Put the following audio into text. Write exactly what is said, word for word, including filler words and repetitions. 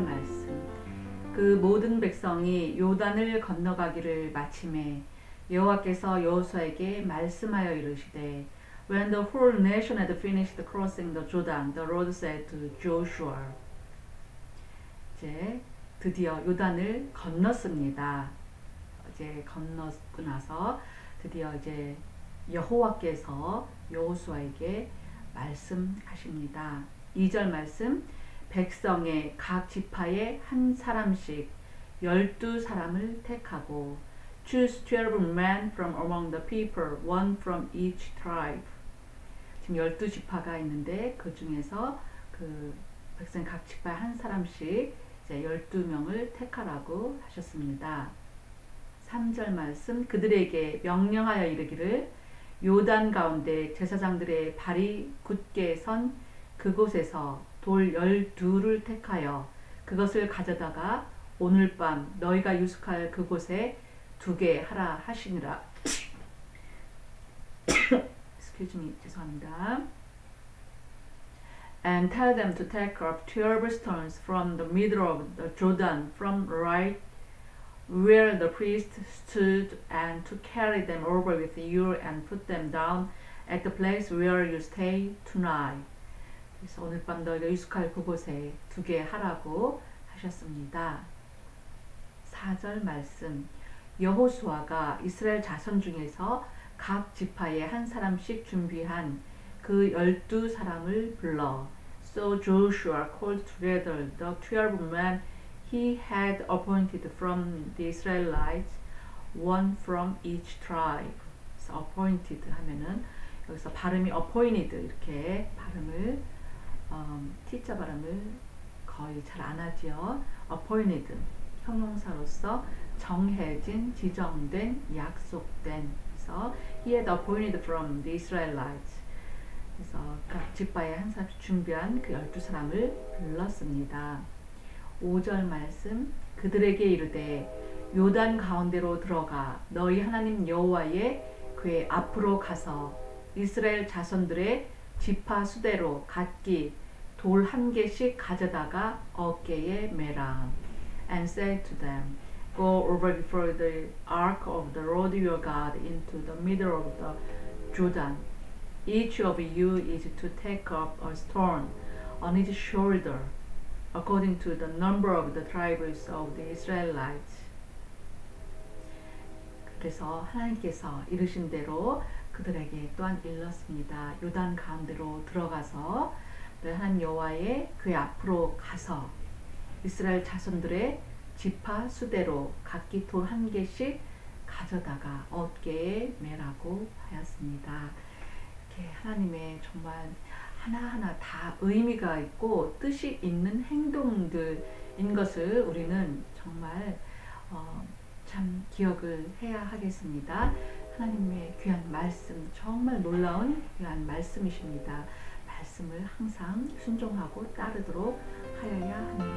절 말씀. 그 모든 백성이 요단을 건너가기를 마침에 여호와께서 여호수아에게 말씀하여 이르시되 When the whole nation had finished crossing the Jordan, the Lord said to Joshua. 이제 드디어 요단을 건넜습니다. 이제 건넜고 나서 드디어 이제 여호와께서 여호수아에게 말씀하십니다. 이 절 말씀. 백성의 각 지파에 한 사람씩 열두 사람을 택하고 Choose twelve men from among the people, one from each tribe. 지금 열두 지파가 있는데 그 중에서 그 백성 각 지파에 한 사람씩 이제 열두 명을 택하라고 하셨습니다. 삼 절 말씀. 그들에게 명령하여 이르기를 요단 가운데 제사장들의 발이 굳게 선 그곳에서 돌 열두를 택하여 그것을 가져다가 오늘 밤 너희가 유숙할 그곳에 두게 하라 하시니라. Excuse me, 죄송합니다. And tell them to take up twelve stones from the middle of the Jordan, from right where the priest stood, and to carry them over with you and put them down at the place where you stay tonight. 그래서 오늘 밤 너희가 유숙할 그곳에 두게 하라고 하셨습니다. 사 절 말씀. 여호수아가 이스라엘 자손 중에서 각 지파에 한 사람씩 준비한 그 열두 사람을 불러 So Joshua called together the twelve men he had appointed from the Israelites, one from each tribe. 그래서 appointed 하면은 여기서 발음이 appointed 이렇게 발음을 음, T자 발음을 거의 잘 안 하지요. appointed 형용사로서 정해진, 지정된, 약속된. 그래서 he had appointed from the Israelites. 그래서 각 지파에 한 사람씩 준비한 그 열두 사람을 불렀습니다. 오 절 말씀. 그들에게 이르되 요단 가운데로 들어가 너희 하나님 여호와의 궤 앞으로 가서 이스라엘 자손들의 지파 수대로 각기 돌 한 개씩 가져다가 어깨에 매라. And said to them, Go over before the ark of the Lord your God into the middle of the Jordan. Each of you is to take up a stone on his shoulder, according to the number of the tribes of the Israelites. 그래서 하나님께서 이르신 대로 그들에게 또한 일렀습니다. 요단 가운데로 들어가서 하나님 여호와의 궤 앞으로 가서 이스라엘 자손들의 지파 수대로 각기 돌 한 개씩 가져다가 어깨에 매라고 하였습니다. 이렇게 하나님의 정말 하나하나 다 의미가 있고 뜻이 있는 행동들인 것을 우리는 정말 어, 참 기억을 해야 하겠습니다. 하나님의 귀한 말씀, 정말 놀라운 귀한 말씀이십니다. 말씀을 항상 순종하고 따르도록 하여야 합니다.